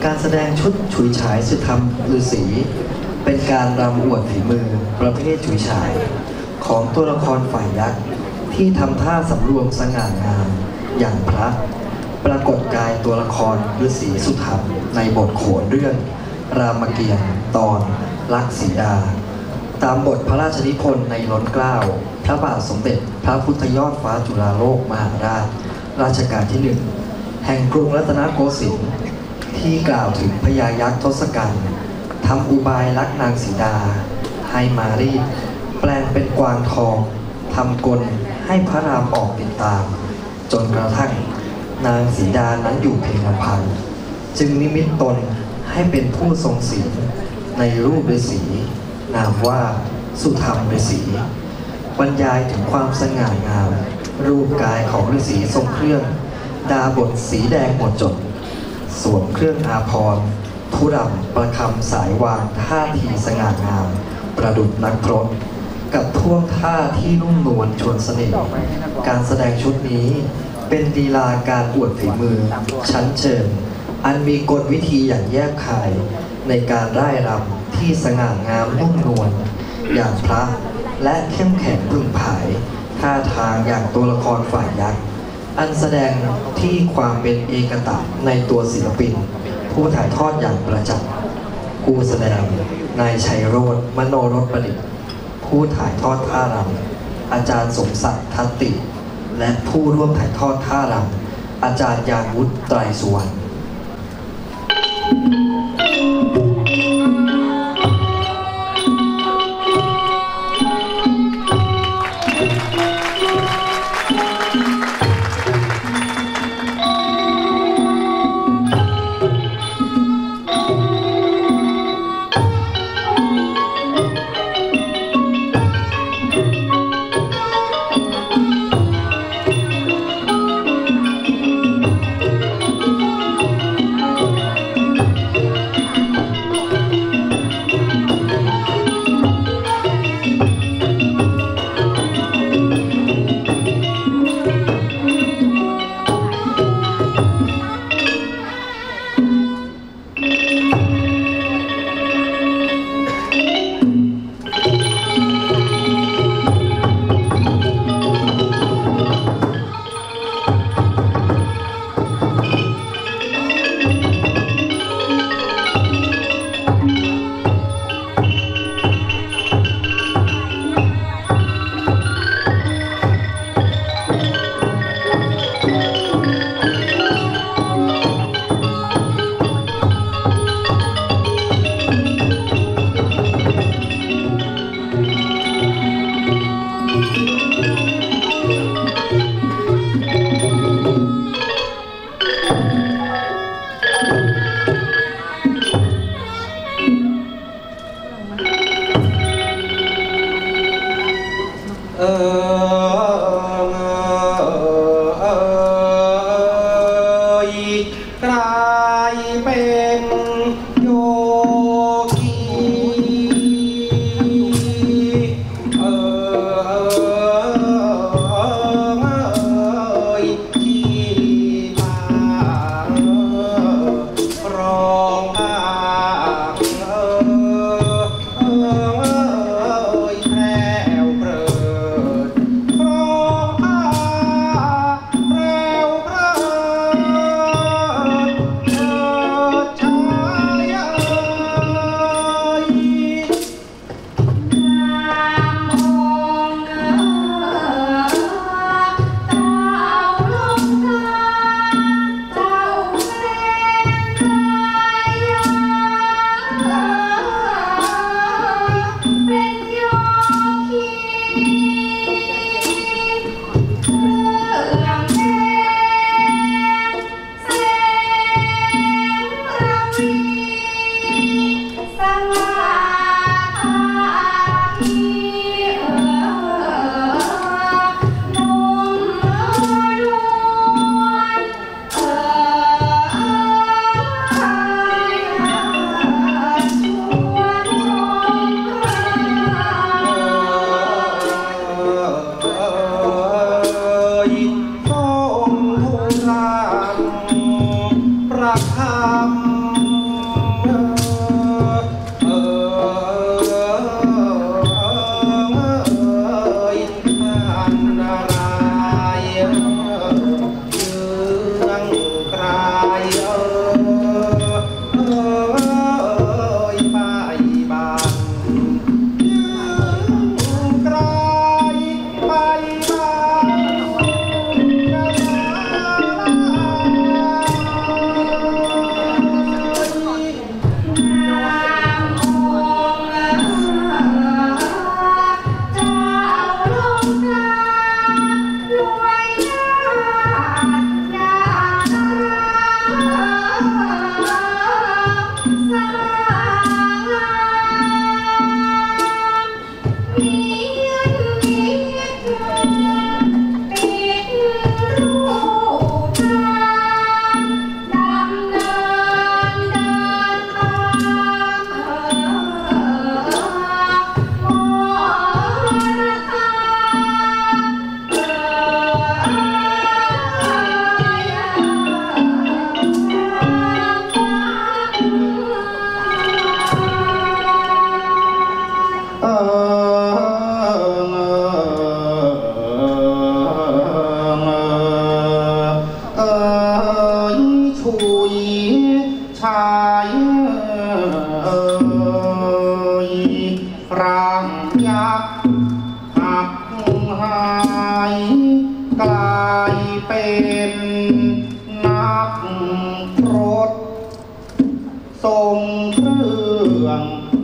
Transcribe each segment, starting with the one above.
การแสดงชุดฉุยฉายสุธรรมฤาษีเป็นการรำอวดฝีมือประเภทฉุยฉายของตัวละครฝ่ายยักษ์ที่ทำท่าสำรวมสง่างามอย่างพระปรากฏกายตัวละครฤาษีสุธรรมในบทโขนเรื่องรามเกียรติ์ตอนลักษีดาตามบทพระราชนิพนธ์ในล้นเกล้าพระบาทสมเด็จพระพุทธยอดฟ้าจุฬาโลกมหาราชรัชกาลที่ 1แห่งกรุงรัตนโกสินทร์ที่กล่าวถึงพญายักษ์ทศกัณฐ์ทำอุบายลักนางสีดาให้มารีดแปลงเป็นกวางทองทำกลให้พระรามออกติดตามจนกระทั่งนางสีดานั้นอยู่เพียงลำพังจึงนิมิตตนให้เป็นผู้ทรงศีลในรูปฤาษีนามว่าสุธรรมฤาษีบรรยายถึงความสง่างามรูปกายของฤาษีทรงเครื่องดาบทสีแดงหมดจดสวมเครื่องอาภรณ์ทุรำประคำสายวางท่าทีสง่างามประดุจนักพรตกับท่วงท่าที่นุ่มนวลชวนเสน่ห์การแสดงชุดนี้เป็นลีลาการอวดฝีมือชั้นเชิงอันมีกลวิธีอย่างแยบคายในการร่ายรำที่สง่างามนุ่มนวลอย่างพระและเข้มแข็งพึ่งผายท่าทางอย่างตัวละครฝ่ายยักษ์อันแสดงที่ความเป็นเอกตะในตัวศิลปินผู้ถ่ายทอดอย่างประจักษ์ผู้แสดงนายชัยโรจน์มโนรสประดิษฐ์ผู้ถ่ายทอดท่ารำอาจารย์สมศักดิ์ทัตติและผู้ร่วมถ่ายทอดท่ารำอาจารย์ยานวุฒิไตรสุวรรณ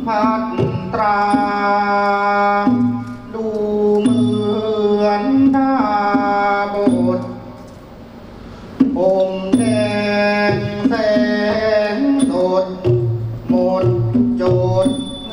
พัตราดูเหมือนดาบทองค์แดงแสงสดหมดจด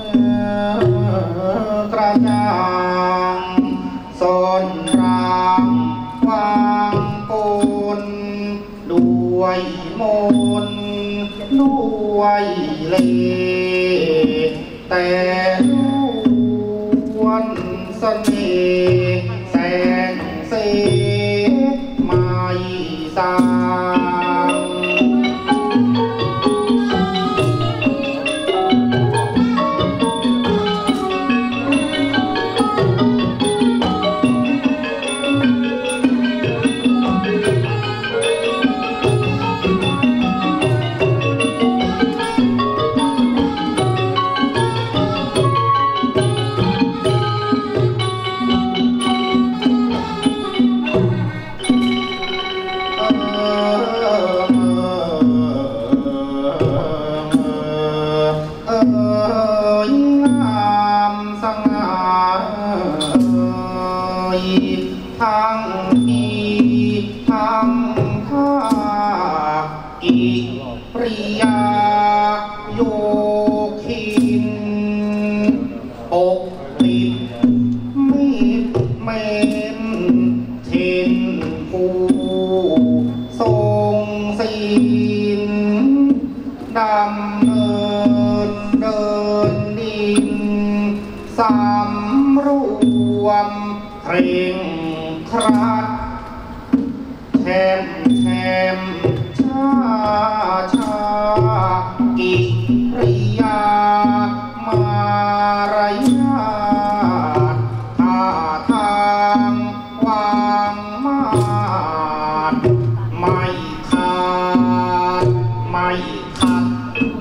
กระจ่างซ่อนรางวางปนด้วยมนด้วยเล่แต่ล้วนเสน่ห์แสงเสไม่สางทั้งทีทั้งท่ากิริยาโยคินปกปิดมิดเมนเทนผู้ทรงศีลดำเนินเดินดินสำรวมเคร่งครัดแทมชากิริยามารยาทท่าทางวางมาดไม่ขาดไม่ขัด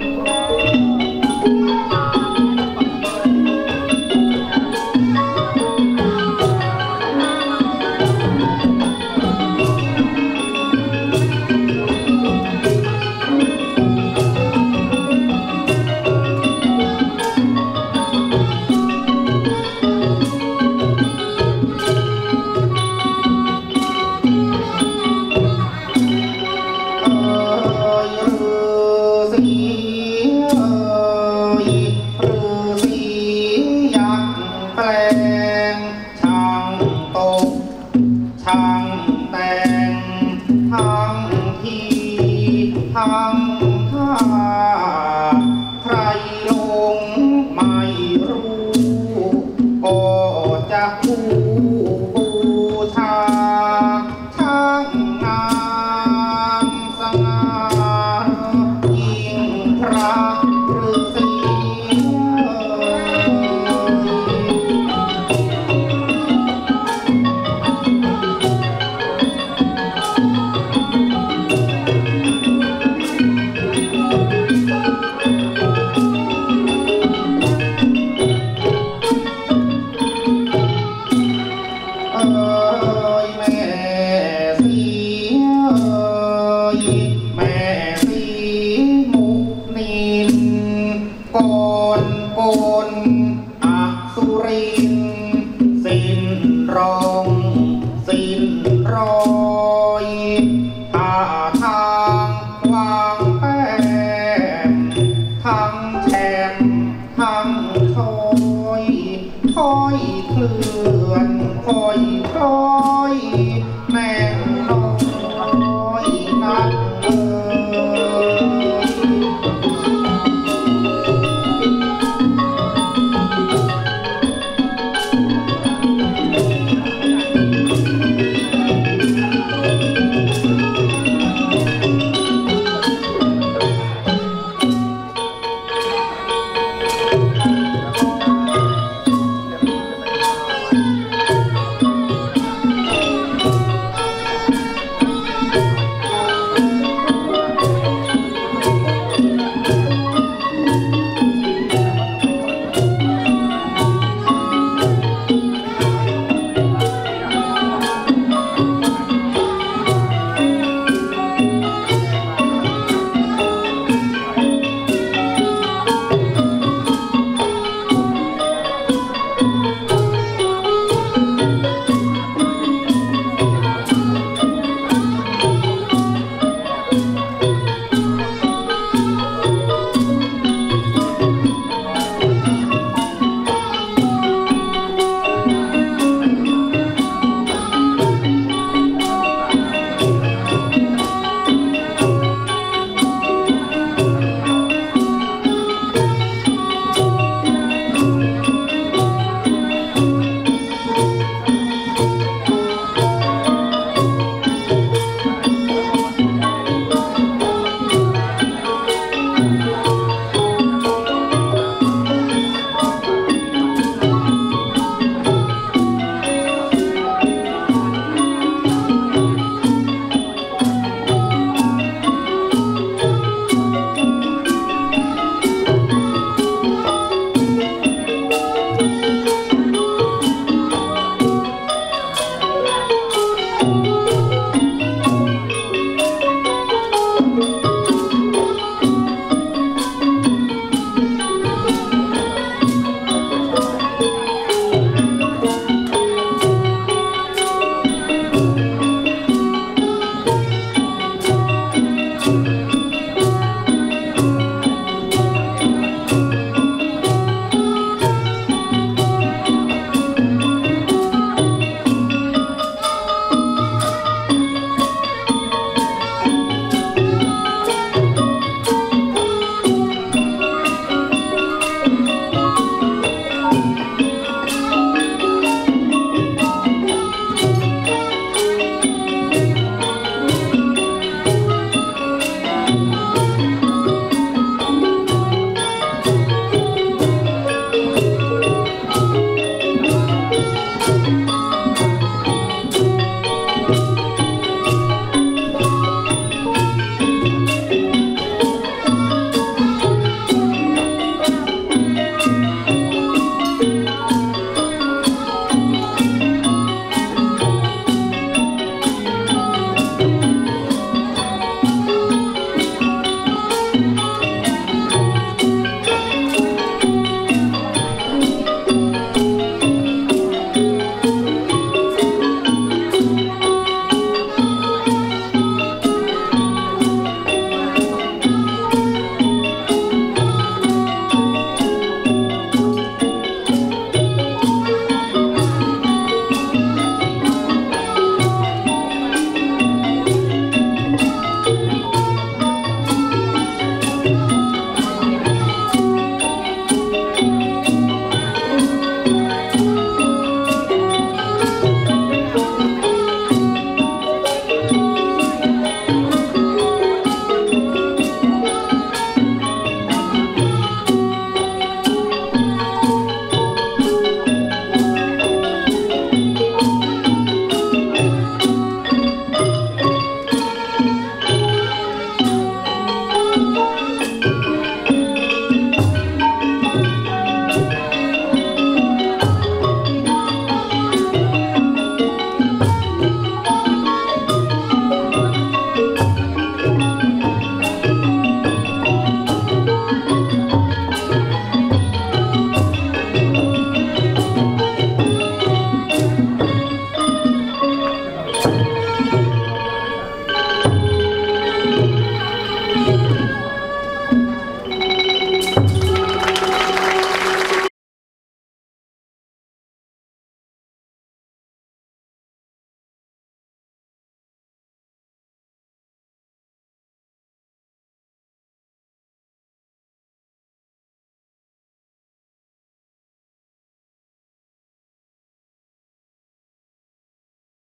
ทั้งท่าใครลงไม่รู้ก็จะผู้บูชาช่างงามสง่ายิ่งพระฤาษีโกนอสุรินสิ้นรองสิ้นรอยท่าทา